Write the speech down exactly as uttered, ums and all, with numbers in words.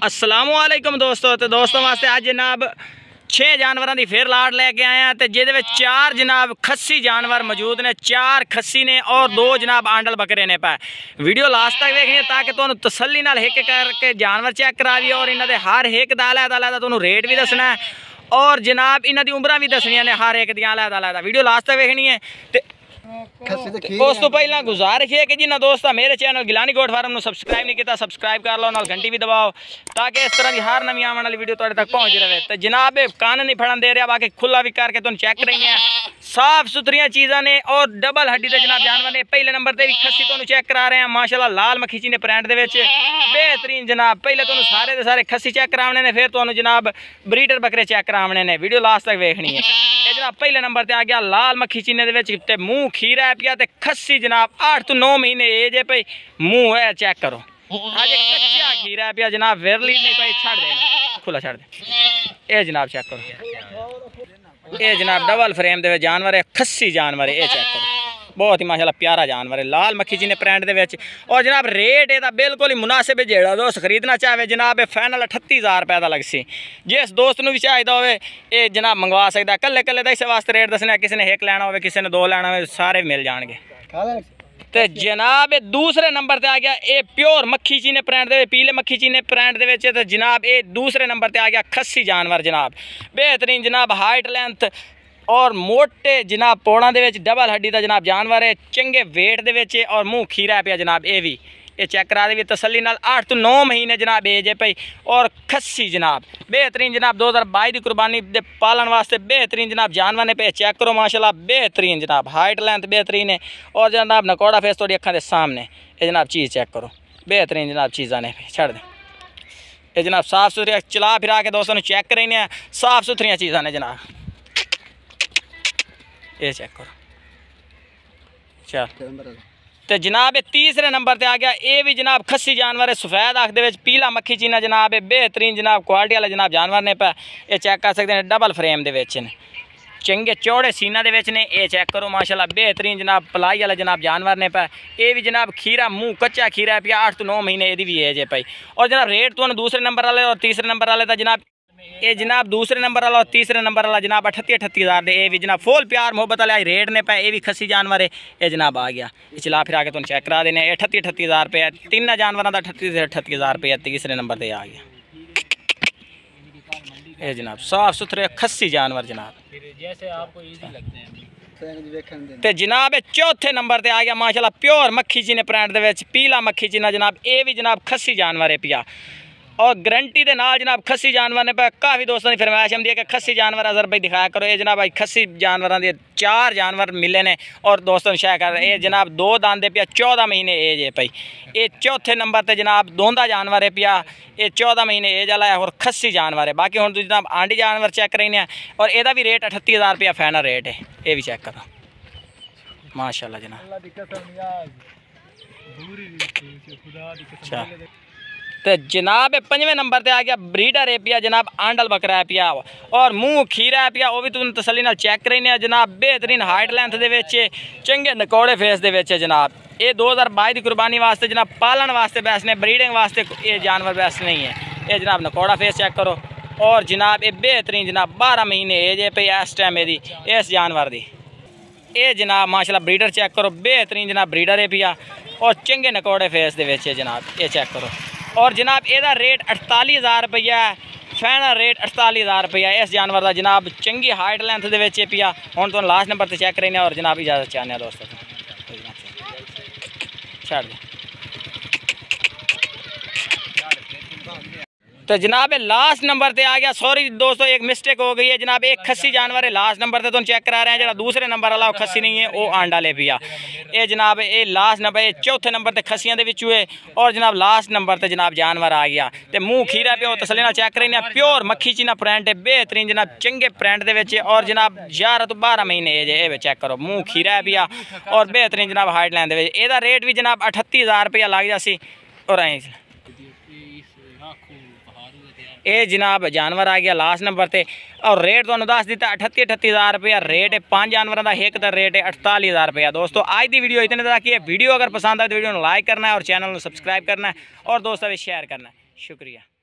अस्सलामुअलैकुम दोस्तों। तो दोस्तों वास्ते आज जनाब छे जानवरों की फिर लाट लैके आए हैं। तो जिहदे विच चार जनाब खस्सी जानवर मौजूद ने, चार खस्सी ने और दो जनाब आंडल बकरे ने पा। वीडियो लास्ट तक देखनी है ताकि तुहानू तसल्ली नाल हिक करके जानवर चेक कराइए और इन्हां दे हर एक दा अलग अलग तुहानू रेट भी दसना है और जनाब इन्हां दी उम्रां भी दसनियां ने हर एक दियां अलग अलग। वीडियो लास्ट तक देखनी है। ते उस तो पहला गुजारिश है कि जिन्हें दोस्त मेरे channel Gilani goat farm subscribe नहीं किया सब्सक्राइब कर लो, नाल घंटी भी दबाओ ताकि इस तरह की हर नवी आने वाली वीडियो तुहाडे तक पहुँच रहे। तो जनाब कान नहीं फड़न दे रहा, बाकी खुला भी करके तुम चेक रही हैं। साफ सुथरिया चीज़ा ने और डबल हड्डी के जनाब जानवर ने। पहले नंबर पर भी खस्सी तुहानू चेक करा रहे हैं माशाल्लाह लाल मखीची ने प्रिंट दे विच बेहतरीन जनाब। पहले तुहानू सारे दे सारे खस्सी चेक कराने ने, फिर तुहानू जनाब ब्रीडर बकरे चेक कराने ने। वीडियो लास्ट तक देखनी है। ये जनाब पहले नंबर पर आ गया लाल मक्खी चीने दे विच ते मुँह खीरा है पिया ते खस्सी जनाब आठ तो नौ महीने एज है पई। मुँह है चेक करो अजे कच्चा खीरा है पिया जनाब, विरली नहीं पई छड़ दे खुला छड़ दे। ये जनाब चेक करो, ये जनाब डबल फ्रेम दे जानवर है, खस्सी जानवर है। ये चेक करो बहुत ही माशाल्लाह प्यारा जानवर है, लाल मक्खी जी ने प्रिंट दे विच। और जनाब रेट एदा बिल्कुल ही मुनासिब है। जेड़ा दोस्त खरीदना चाहे जनाब फाइनल अठत्ती हज़ार रुपये का लग सी। जिस दोस्त नूं भी चाहिदा होवे ये जनाब मंगवा सकता। कल्ले कल्ले दा इस वास्ते रेट दसना, किसी ने एक लैना होवे किसी ने दो लैना होवे सारे मिल जाएंगे। तो जनाब दूसरे नंबर पर आ गया ये प्योर मक्खी चीने प्रिंट दे पीले मक्खी चीने प्रिंट दे विच। ते जनाब ये दूसरे नंबर पर आ गया खस्सी जानवर जनाब बेहतरीन जनाब हाइट लेंथ और मोटे जनाब पौड़ा दे विच डबल हड्डी का जनाब जानवर है, चंगे वेट दे विच और मुँह खीरा है पिया जनाब। ये भी ये चेक करा दे भी तसल्ली नाल आठ तो नौ महीने जनाब एज है पई और खस्सी जनाब बेहतरीन जनाब दो हज़ार बाई की कुर्बानी दे पालन वास्ते बेहतरीन जनाब जानवर ने पे। चेक करो माशाल्लाह बेहतरीन जनाब हाइट लेंथ बेहतरीन है और जनाब नकोड़ा फेस थोड़ी अखा के सामने। ये जनाब चीज़ चेक करो बेहतरीन जनाब चीज़ा ने छड़ दें। ये जनाब साफ सुथरी चला फिरा के दोस्तों चेक करें साफ सुथरिया चीज़ा ने जनाब। ये चेक करो चल। तो जनाब तीसरे नंबर पर आ गया ये भी जनाब खस्सी जानवर है, सफ़ैद अख दे विच पीला मक्खी चीना जनाब है बेहतरीन जनाब क्वालिटी वाला जनाब जानवर ने पे। ये चेक कर सकते हैं डबल फ्रेम दे विच ने, चंगे चौड़े सीना दे विच ने। ये चेक करो माशाल्लाह बेहतरीन जनाब पलाई वाला जनाब जानवर ने पे। ये भी जनाब खीरा मुँह कच्चा खीरा है पिया आठ तो नौ महीने ये भी एज है पाई। और जनाब रेट तो दूसरे नंबर वाले और तीसरे नंबर वाले का जनाब ये जनाब दूसरे नंबर वाला और तीसरे नंबर वाला जनाब अठत्ती अठत्ती हज़ार दे। ये भी जनाब फुल प्यार मोहब्बत वाले रेट ने पे। ये भी खस्सी जानवर है। ये जनाब आ गया ये चला फिर आके तुम चेक करा देने अठत्ती अठत्ती हज़ार रुपये तीन जानवरों का अठत्ती अठत्ती हज़ार रुपये तीसरे नंबर पर आ गया। ये जनाब साफ सुथरे खस्सी जानवर जनाब जैसे आपको ईजी लगते हैं। तो जनाब चौथे नंबर पर आ गया माशाल्लाह प्योर मक्खी जी ने प्रिंट दे विच पीला मक्खी जी ना जनाब। ये भी जनाब खस्सी जानवर है पिया और गारंटी के नाल जनाब खस्सी जानवर ने पे। काफ़ी दोस्तों की फरमाइश आती है कि खस्सी जानवर अजर भाई दिखाया करो। ये जनाब भाई खस्सी जानवरों के चार जानवर मिले ने और दोस्तों शेयर कर रहे ये जनाब दो दांदे पिया चौदह महीने एज है पई। ये चौथे नंबर पर जनाब दोंदा जानवर है पिया, ये चौदह महीने एज वाला है और खस्सी जानवर है। बाकी हम जनाब आंडी जानवर चेक करें और यदा भी रेट अठत्ती हज़ार रुपया फाइनल रेट है। ये भी चेक करो माशाल्लाह जनाब। तो जनाब पंजवें नंबर पर आ गया ब्रीडर है पिया जनाब आंडल बकरा है पिया और मुँह खीरा है पिया। वो भी तुम तसल्ली नाल चेक करें जनाब बेहतरीन हाइट लेंथ दे विच चंगे नकोड़े फेस दे विच जनाब। ये दो हज़ार बाई की कुर्बानी वास्ते जनाब पालन वास्ते बेस्ट ने, ब्रीडिंग वास्ते ये जानवर बेस्ट नहीं है। ये जनाब नकोड़ा फेस चेक करो और जनाब ये बेहतरीन जनाब बारह महीने एज है पे इस टाइम यदी इस जानवर की। ये जनाब माशाल्लाह ब्रीडर चेक करो बेहतरीन जनाब ब्रीडर है पिया और चंगे नकोड़े फेस दे विच जनाब। ये चेक करो और जनाब एदा रेट अड़ताली हज़ार रुपया है फाइनल रेट अड़ताली हज़ार रुपया इस जानवर का जनाब चंगी हाइट लेंथ दे विच पिया। हुण तुहानू लास्ट नंबर पर चेक करें और जनाब इजाजत चाहने दोस्तों छड़ दे। तो जनाब लास्ट नंबर पे आ गया सॉरी दोस्तों एक मिस्टेक हो गई है जनाब एक खस्सी जानवर है लास्ट नंबर पे तुम चेक करा रहे हैं। जो दूसरे नंबर वाला वो खस्सी नहीं है वो आंडा ले पिया। ये जनाब ये लास्ट नंबर ये चौथे नंबर पर खस्सियां दे विच हुए और जनाब लास्ट नंबर पर जनाब जानवर आ गया। तो मुँह खीरा पे तसली नाल चेक करें प्योर मक्खी चीना प्रिंट है बेहतरीन जनाब चंगे प्रिंट दे विच और जनाब ग्यारह तो बारह महीने एज है। चेक करो मुँह खीरा है पिया और बेहतरीन जनाब हाइट लैन दे विच। एदा रेट भी जनाब अठत्ती हज़ार रुपया लग जासी और आई ये जनाब जानवर आ गया लास्ट नंबर पे और रेट तो दस दिता अठत्ती अठत्ती हज़ार रुपया रेट है। पाँच जानवरों का एक रेट है अड़ताली हज़ार रुपया। दोस्तों आज की वीडियो इतने तक है। वीडियो अगर पसंद आए तो वीडियो को लाइक करना है और चैनल को सब्सक्राइब करना है और दोस्तों भी शेयर करना है। शुक्रिया।